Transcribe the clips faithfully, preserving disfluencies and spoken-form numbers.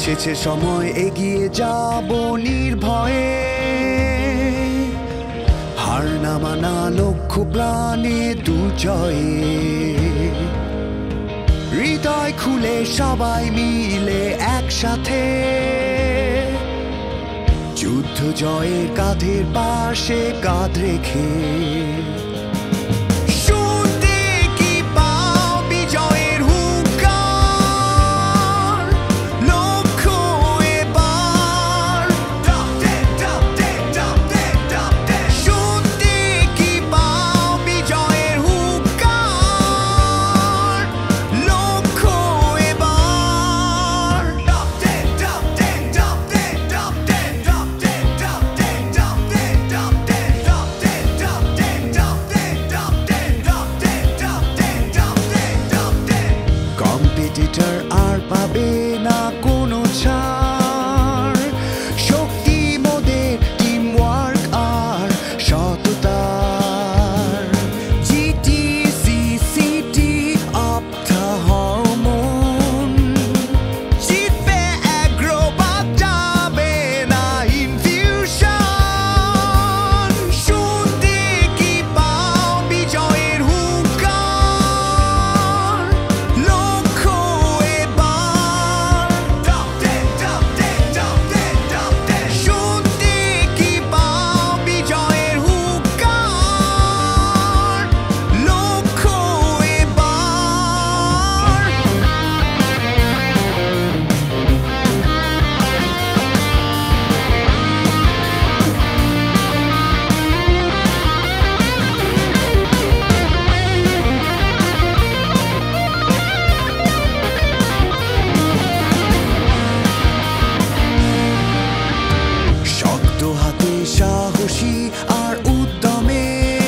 এসেছে সময় এগিয়ে যাব নির্ভয়ে, হার না মানা লক্ষ্য প্রাণে দুর্জয়ে। হৃদয় খুলে সবাই মিলে একসাথে, যুদ্ধ জয়ের কাঁধের পাশে কাঁধ রেখে। কম্পিটিটর আর পাবে না কোনো ছাড়, শক্তি মোদের টিম ওয়ার্ক আর সততার। জিটিসি সিটি অফ দ্য হরমোন, জিতবে অ্যাগ্রো বাদ যাবে না ইনফিউশন। শুনতে কি পাও বিজয়ের হুঙ্কার, লক্ষ্য হাতে সাহসী আর উদ্যমে,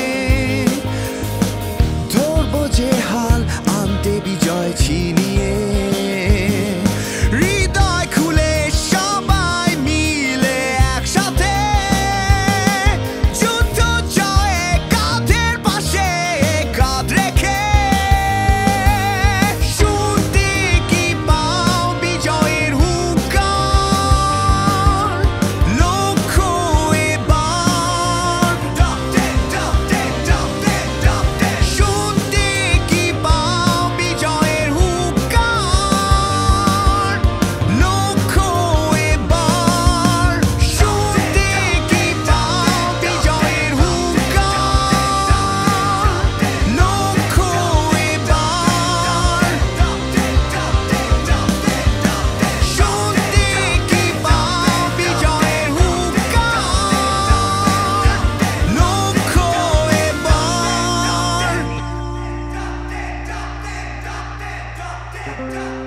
ধরবো যে হাল আনতে বিজয় ছিনিয়ে। হৃদয় খুলে সবাই মিলে একসাথে, যুদ্ধ জয়ে কাঁধের পাশে কাঁধ রেখে। শুনতে কি পাও বিজয়ের হুঙ্কার, লক্ষ্য Yeah.